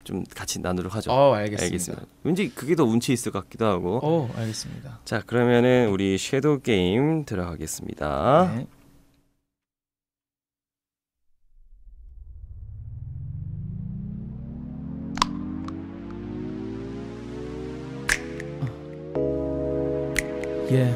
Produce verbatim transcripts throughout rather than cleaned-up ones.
좀 같이 나누도록 하죠. 어, 알겠습니다. 알겠습니다. 왠지 그게 더 운치 있을 것 같기도 하고. 어, 알겠습니다. 자, 그러면은 우리 섀도우 게임 들어가겠습니다. 네. Yeah.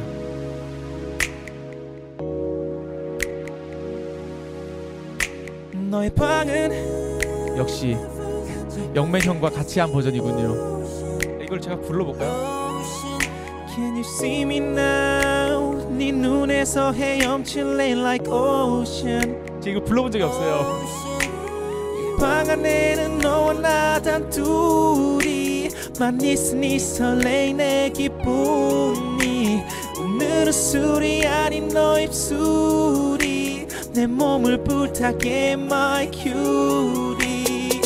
너의 방은 역시 영맨 형과 같이 한 버전이군요. 이걸 제가 불러볼까요? Can you see me now? 네 눈에서 헤엄칠래 like ocean. 제가 이거 불러본 적이 없어요. 방 안에는 너와 나 단둘이만 있으니 설레이네 기분이. 오늘은 술이 아닌 너 입술이 내 몸을 불타게 my cutie.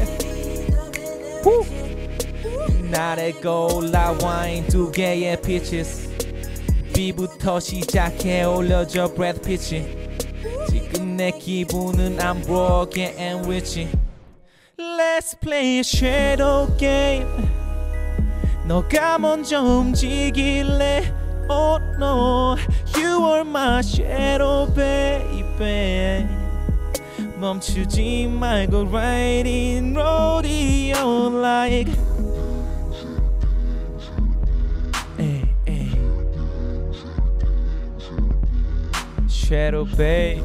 날에 골라 와인 두 개의 peaches. B부터 시작해 올려줘 브래드 피치. 지금 내 기분은 I'm broken and witchy. Let's play a shadow game. 너가 먼저 움직일래? Oh no, you are my shadow baby. 멈추지 말고 riding rodeo like hey, hey. Shadow baby.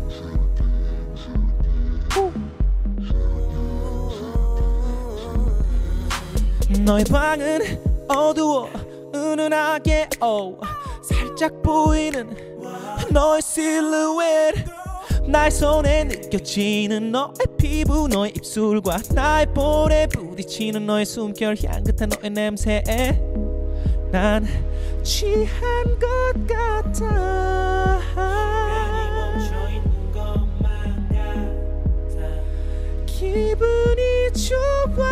너의 방은 어두워 은은하게 oh. 살짝 보이는 너의 실루엣. 나의 손에 느껴지는 너의 피부 너의 입술과 나의 볼에 부딪히는 너의 숨결 향긋한 너의 냄새에 난 취한 것 같아. 기분이 좋아.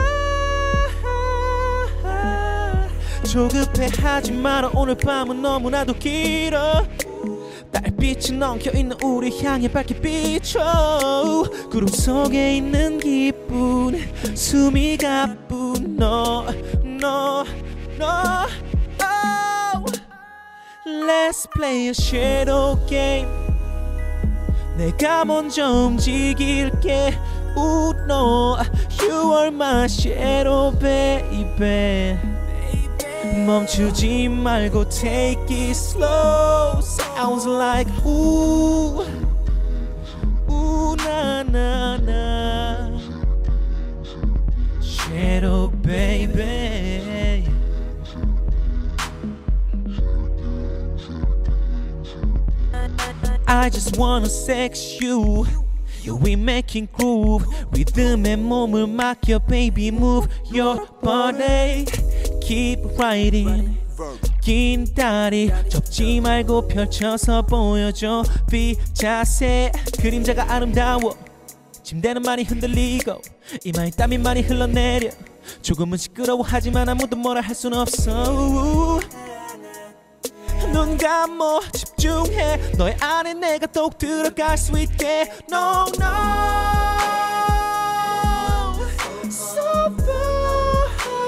조급해 하지 마라. 오늘 밤은 너무나도 길어. 달빛이 엉켜있는 우리 향해 밝게 비춰. 구름 속에 있는 기분 숨이 가쁜 너 너 너 oh. Let's play a shadow game. 내가 먼저 움직일게. Ooh no, you are my shadow baby. 멈추지 말고 take it slow. Sounds like ooh ooh na na na. Shadow baby. I just wanna sex you. Yeah, we making groove. 리듬에 몸을 맡겨 baby move your body. Keep riding. 긴 다리 접지 말고 펼쳐서 보여줘. B 자세 그림자가 아름다워. 침대는 많이 흔들리고 이마에 땀이 많이 흘러내려. 조금은 시끄러워하지만 아무도 뭐라 할 순 없어. 눈 감어 집중해. 너의 안에 내가 똑 들어갈 수 있게. No no so far.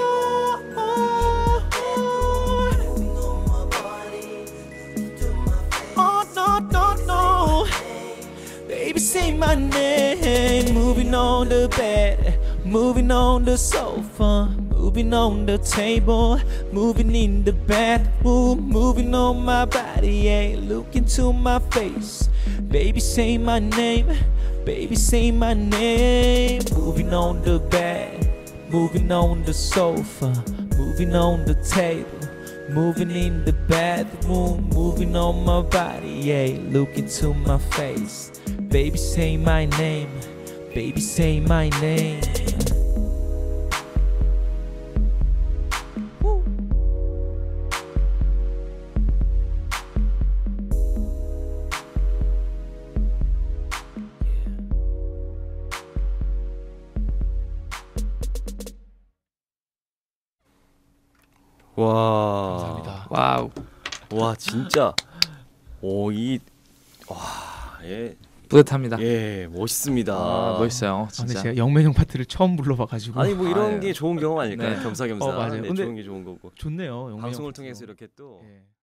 Oh no no no. Baby say my name. Moving on the bed, moving on the sofa, moving on the table, moving in the bedroom, moving on my body, yeah. Look into my face, baby say my name, baby say my name. Moving on the bed, moving on the sofa, moving on the table, moving in the bedroom, moving on my body, yeah. Look into my face, baby say my name, baby say my name. 와, 감사합니다. 와우, 와 진짜, 오이 와, 예, 뿌듯합니다. 예, 멋있습니다. 아, 멋있어요, 아, 근데 진짜. 제가 영맨 형 파트를 처음 불러봐가지고 아니 뭐 이런 아, 예. 게 좋은 경험 아닐까요? 네. 겸사겸사. 어, 맞아요. 네, 근데 좋은 게 좋은 거고. 좋네요. 영맨 형 방송을 파트도. 통해서 이렇게 또 예.